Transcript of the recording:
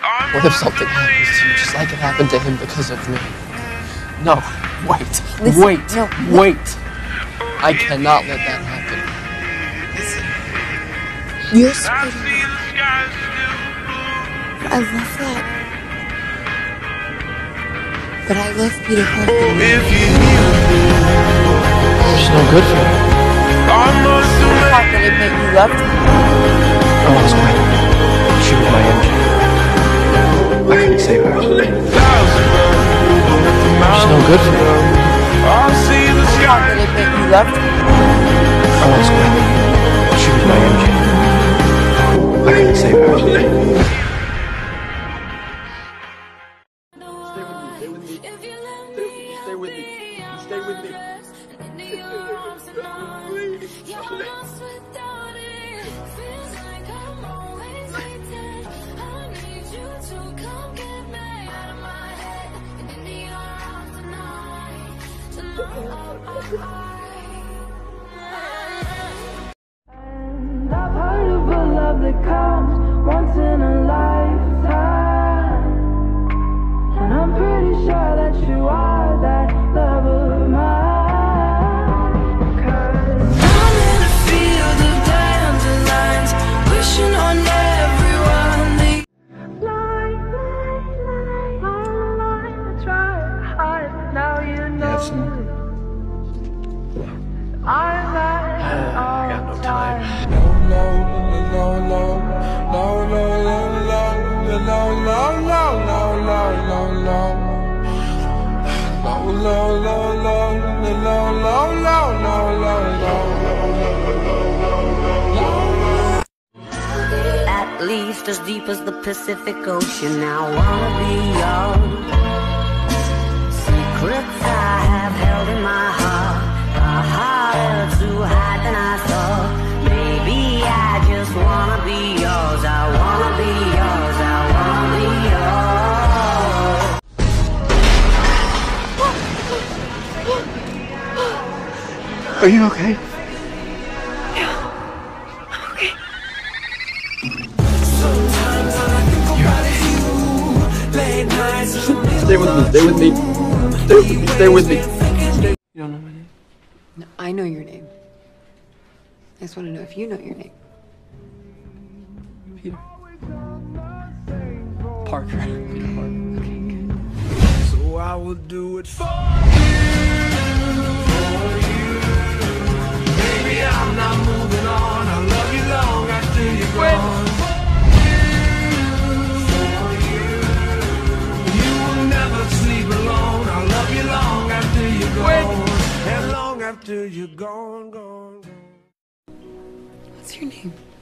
What if something happens to you just like it happened to him because of me? No, wait, Listen, wait, no, wait. I cannot let that happen. Listen. You're splitting up. I love that. But I love Peter Parker. She's no good for me. I'm not gonna admit you loved him. I lost Gwen. She was my MJ. I couldn't save her. She's no good for me. I'm not gonna admit you loved him. I lost Gwen. She was my MJ. I couldn't save her. Stay with me. Stay with me. And I've heard of a love that comes once in a lifetime, and I'm pretty sure that you are that love of mine. 'Cause I'm in a field of dandelions, wishing on everyone they lie, try to hide, but now you know. I got no time. At least as deep as the Pacific Ocean, I wanna be yours. Secrets I have held in my heart are harder to hide than I thought. Maybe I just wanna be yours. I wanna be yours. I wanna be yours. Are you okay? Stay with me, stay with me. Stay with me, stay with me. You don't know my name? No, I know your name. I just want to know if you know your name. Peter. Parker. So I will do it for you. Baby, I'm not moving on. I love you long after you're gone. You will never sleep alone. I love you long after you're gone. And long after you're gone. What's your name?